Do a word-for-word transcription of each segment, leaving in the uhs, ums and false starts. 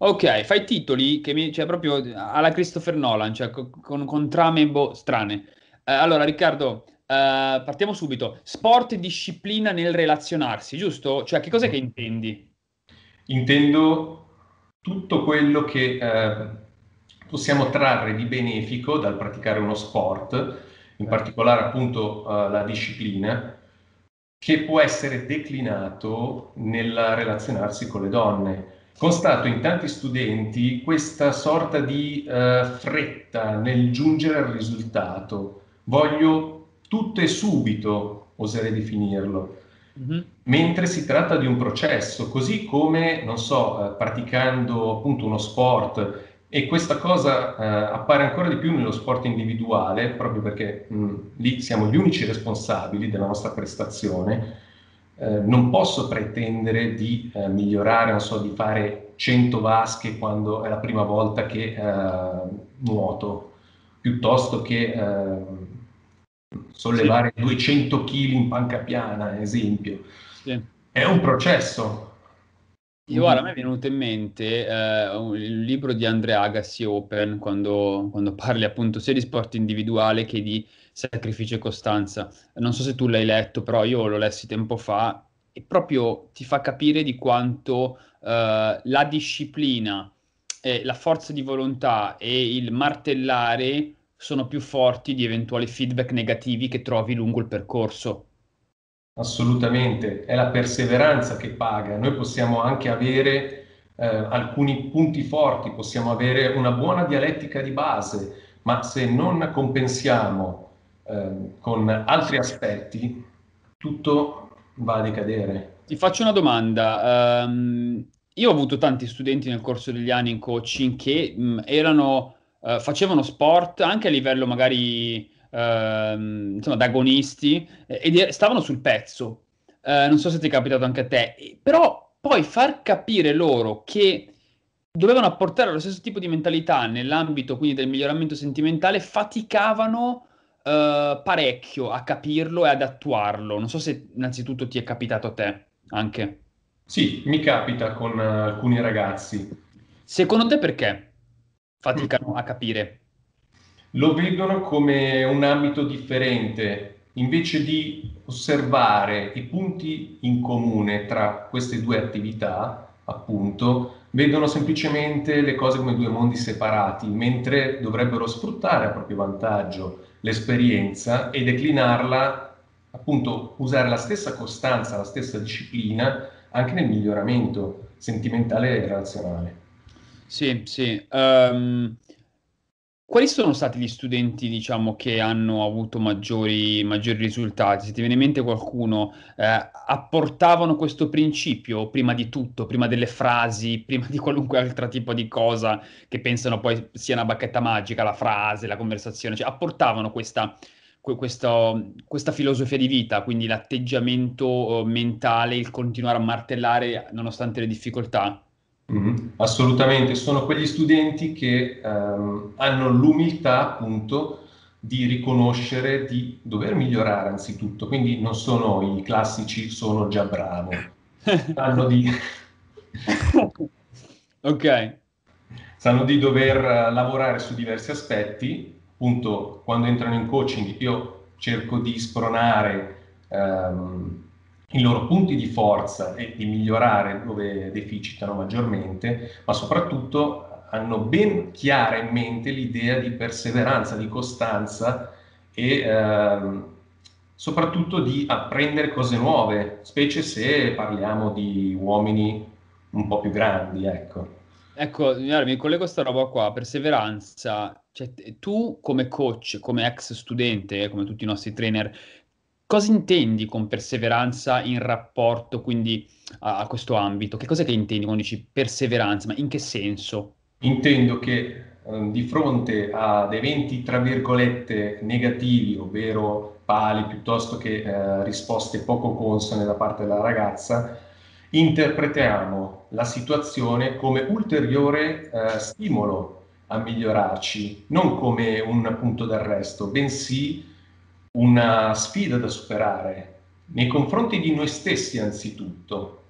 Ok, fai titoli che mi, cioè proprio alla Christopher Nolan, cioè co- con, con trame boh, strane. Eh, allora, Riccardo, eh, partiamo subito. Sport e disciplina nel relazionarsi, giusto? Cioè, che cos'è che intendi? Intendo tutto quello che eh, possiamo trarre di benefico dal praticare uno sport, in Ok. particolare appunto eh, la disciplina, che può essere declinato nel relazionarsi con le donne. Constato in tanti studenti questa sorta di eh, fretta nel giungere al risultato. Voglio tutto e subito, oserei definirlo. Mhm. Mentre si tratta di un processo, così come, non so, eh, praticando appunto uno sport, e questa cosa eh, appare ancora di più nello sport individuale, proprio perché mh, lì siamo gli unici responsabili della nostra prestazione. Eh, non posso pretendere di eh, migliorare, non so, di fare cento vasche quando è la prima volta che eh, nuoto, piuttosto che eh, Sì, sollevare duecento chili in panca piana, ad esempio. sì. È un processo. Io, guarda, a me Quindi è venuto in mente eh, un- il libro di Andrea Agassi Open, quando, quando parli appunto sia di sport individuale che di sacrificio e costanza. Non so se tu l'hai letto, però io lo lessi tempo fa e proprio ti fa capire di quanto eh, la disciplina, e la forza di volontà e il martellare sono più forti di eventuali feedback negativi che trovi lungo il percorso. assolutamente, è la perseveranza che paga. Noi possiamo anche avere eh, alcuni punti forti, possiamo avere una buona dialettica di base, ma se non compensiamo eh, con altri aspetti, tutto va a decadere. Ti faccio una domanda. Ehm, io ho avuto tanti studenti nel corso degli anni in coaching che mh, erano, eh, facevano sport anche a livello magari ehm, insomma, da agonisti eh, ed e- stavano sul pezzo. Eh, non so se ti è capitato anche a te, E- però poi far capire loro che dovevano apportare lo stesso tipo di mentalità nell'ambito quindi del miglioramento sentimentale, faticavano eh, parecchio a capirlo e ad attuarlo. Non so se innanzitutto ti è capitato a te anche. Sì, mi capita con eh, alcuni ragazzi. Secondo te perché faticano a capire? Lo vedono come un ambito differente, invece di osservare i punti in comune tra queste due attività, appunto, vedono semplicemente le cose come due mondi separati, mentre dovrebbero sfruttare a proprio vantaggio l'esperienza e declinarla, appunto, usare la stessa costanza, la stessa disciplina anche nel miglioramento sentimentale e relazionale. Sì, sì. Ehm, quali sono stati gli studenti, diciamo, che hanno avuto maggiori, maggiori risultati? Se ti viene in mente qualcuno, eh, apportavano questo principio prima di tutto, prima delle frasi, prima di qualunque altro tipo di cosa che pensano poi sia una bacchetta magica, la frase, la conversazione, cioè apportavano questa, que- questo- questa filosofia di vita, quindi l'atteggiamento, eh, mentale, il continuare a martellare nonostante le difficoltà. Mhm. Assolutamente, sono quegli studenti che ehm, hanno l'umiltà appunto di riconoscere di dover migliorare anzitutto, quindi non sono i classici sono già bravo, sanno di, Ok. sanno di dover eh, lavorare su diversi aspetti, appunto quando entrano in coaching io cerco di spronare ehm, i loro punti di forza e di migliorare dove deficitano maggiormente, ma soprattutto hanno ben chiara in mente l'idea di perseveranza, di costanza e ehm, soprattutto di apprendere cose nuove, specie se parliamo di uomini un po' più grandi, ecco. Ecco, guarda, mi collego a sta roba qua, perseveranza. Cioè, te- tu come coach, come ex studente, come tutti i nostri trainer, cosa intendi con perseveranza in rapporto quindi a, a questo ambito? Che cos'è che intendi quando dici perseveranza? Ma in che senso? Intendo che eh, di fronte ad eventi, tra virgolette, negativi, ovvero pali piuttosto che eh, risposte poco consone da parte della ragazza, interpretiamo la situazione come ulteriore eh, stimolo a migliorarci, non come un punto d'arresto, bensì una sfida da superare nei confronti di noi stessi anzitutto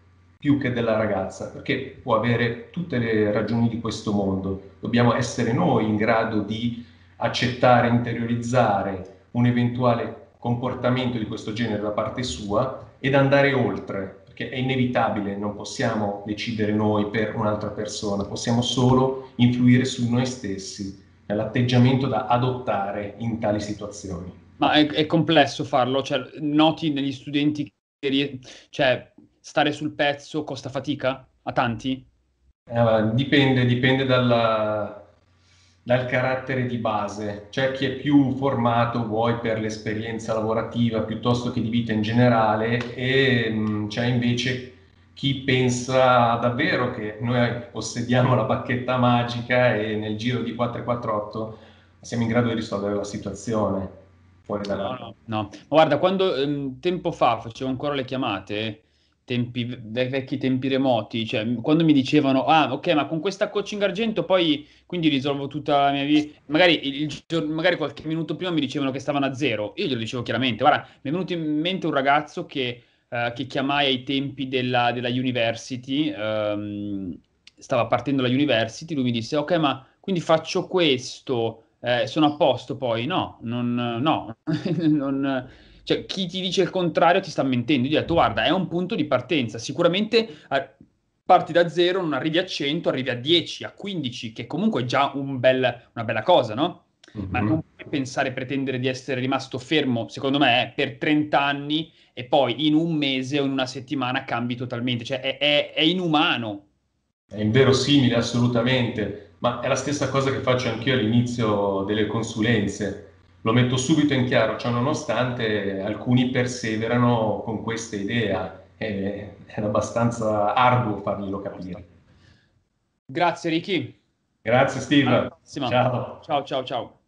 più che della ragazza, perché può avere tutte le ragioni di questo mondo. Dobbiamo essere noi in grado di accettare, interiorizzare un eventuale comportamento di questo genere da parte sua ed andare oltre, perché è inevitabile, non possiamo decidere noi per un'altra persona, possiamo solo influire su noi stessi, nell'atteggiamento da adottare in tali situazioni. Ma è, è complesso farlo, cioè, noti negli studenti che rie- cioè, stare sul pezzo costa fatica a tanti? Eh, dipende, dipende dalla- dal carattere di base. C'è chi è più formato, vuoi per l'esperienza lavorativa piuttosto che di vita in generale, e mh, c'è invece chi pensa davvero che noi possediamo la bacchetta magica e nel giro di quattro quattro otto siamo in grado di risolvere la situazione fuori No, dalla... no, no. Ma guarda, quando ehm, tempo fa facevo ancora le chiamate, tempi, dai vecchi tempi remoti, cioè m- quando mi dicevano, ah, ok, ma con questa coaching argento poi quindi risolvo tutta la mia vita, magari, il, il giorno- magari qualche minuto prima mi dicevano che stavano a zero, io glielo dicevo chiaramente, guarda, mi è venuto in mente un ragazzo che, eh, che chiamai ai tempi della, della university, ehm, stava partendo la university, lui mi disse, ok, ma quindi faccio questo eh, sono a posto poi? No, non, no. Non- cioè, chi ti dice il contrario ti sta mentendo. Io ho detto, guarda, è un punto di partenza. Sicuramente eh, parti da zero, non arrivi a cento, arrivi a dieci, a quindici, che comunque è già un bel- una bella cosa, no? Ma non Mhm. puoi pensare, pretendere di essere rimasto fermo, secondo me, eh, per trenta anni e poi in un mese o in una settimana cambi totalmente. Cioè, è, è- è inumano. È inverosimile assolutamente, ma è la stessa cosa che faccio anch'io all'inizio delle consulenze. Lo metto subito in chiaro, cioè nonostante alcuni perseverano con questa idea, è, è abbastanza arduo farglielo capire. Grazie, Ricky. Grazie Alla Steve, prossima. ciao. Ciao, ciao, ciao.